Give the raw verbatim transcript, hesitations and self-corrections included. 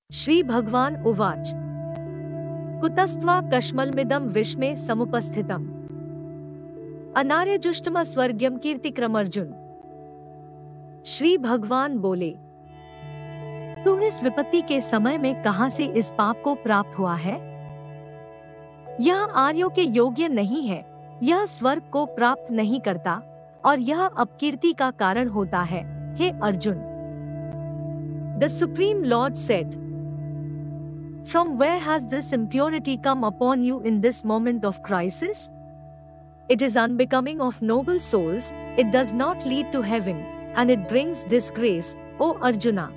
श्री भगवान उवाच कुतस्त्वा कश्मलमिदं विष्मे समुपस्थितम् अनार्यजुष्टम स्वर्ग्यम कीर्तिक्रम अर्जुन। श्री भगवान बोले, तुम इस विपत्ति के समय में कहां से इस पाप को प्राप्त हुआ है? यह आर्यों के योग्य नहीं है, यह स्वर्ग को प्राप्त नहीं करता और यह अपकीर्ति का कारण होता है। हे Arjun, The Supreme Lord said, From where has this impurity come upon you in this moment of crisis? It is unbecoming of noble souls, it does not lead to heaven, and it brings disgrace, O Arjuna.